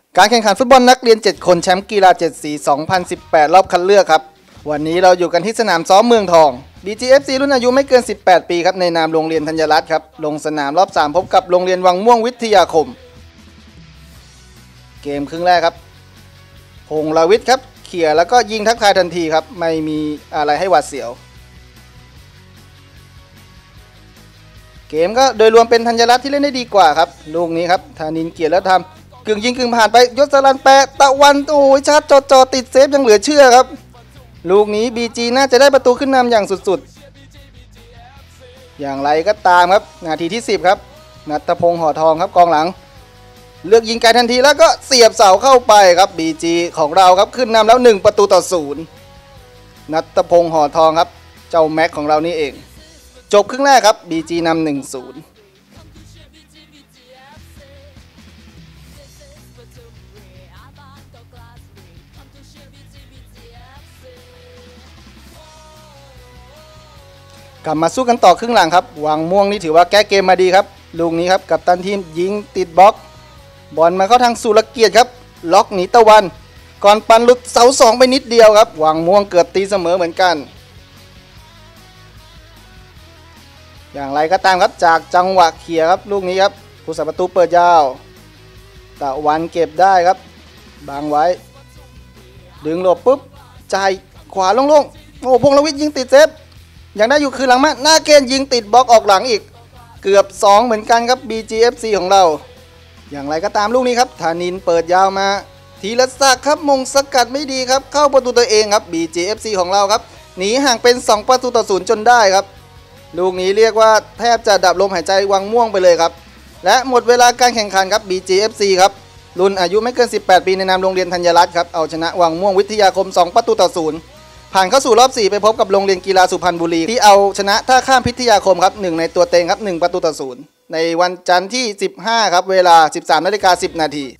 การแข่งขันฟุตบอลนักเรียน7คนแชมป์กีฬา7สี 2018 รอบคัดเลือกครับวันนี้เราอยู่กันที่สนามซ้อมเมืองทอง BGFC รุ่นอายุไม่เกิน18 ปีครับในนามโรงเรียนธัญรัตน์ครับลงสนามรอบ3พบกับโรงเรียนวังม่วงวิทยาคมเกมครึ่งแรกครับพงษ์ลวิทย์ครับเขี่ยแล้วก็ยิงทักทายทันทีครับไม่มีอะไรให้หวาดเสียวเกมก็โดยรวมเป็นธัญรัตน์ที่เล่นได้ดีกว่าครับลูกนี้ครับธานินเกียรติแล้วทำกึ่งยิงกึ่งผ่านไปยศสรันแปะตะวันโอ้ยชาร์จจอติดเซฟยังเหลือเชื่อครับลูกนี้ BG น่าจะได้ประตูขึ้นนำอย่างสุดๆอย่างไรก็ตามครับนาทีที่10ครับณัฐพงษ์ห่อทองครับกองหลังเลือกยิงไกลทันทีแล้วก็เสียบเสาเข้าไปครับ BG ของเราครับขึ้นนำแล้ว1-0ณัฐพงษ์ห่อทองครับเจ้าแม็กของเรานี่เองจบครึ่งแรกครับ BG นำ1-0กลับมาสู้กันต่อครึ่งหลังครับวังม่วงนี่ถือว่าแก้เกมมาดีครับลูกนี้ครับกัปตันทีมยิงติดบล็อกบอลมาเข้าทางสุรเกียรติครับล็อกหนีตะวันก่อนปันหลุดเสา2ไปนิดเดียวครับวังม่วงเกือบตีเสมอเหมือนกันอย่างไรก็ตามครับจากจังหวะเขี่ยครับลูกนี้ครับผู้สับประตูเปิดยาวตะวันเก็บได้ครับบังไว้ดึงหลบปุ๊บจ่ายขวาโล่งๆโอ้พงษ์ลวิทย์ยิงติดเซฟยังได้อยู่คือหลังมาหน้าเกณฑ์ยิงติดบล็อกออกหลังอีกเกือบ2เหมือนกันครับ BGFC ของเราอย่างไรก็ตามลูกนี้ครับธานินเปิดยาวมาธีรศักดิ์ครับมงสกัดไม่ดีครับเข้าประตูตัวเองครับ BGFC ของเราครับหนีห่างเป็น2-0จนได้ครับลูกนี้เรียกว่าแทบจะดับลมหายใจวังม่วงไปเลยครับและหมดเวลาการแข่งขันครับ BGFC ครับรุ่นอายุไม่เกิน18 ปีในนามโรงเรียนธัญรัตน์ครับเอาชนะวังม่วงวิทยาคม2-0ผ่านเข้าสู่รอบ4ไปพบกับโรงเรียนกีฬาสุพรรณบุรีที่เอาชนะท่าข้ามพิทยาคมครับ1ในตัวเต็งครับ1-0ในวันจันทร์ที่15ครับเวลา 13:10 น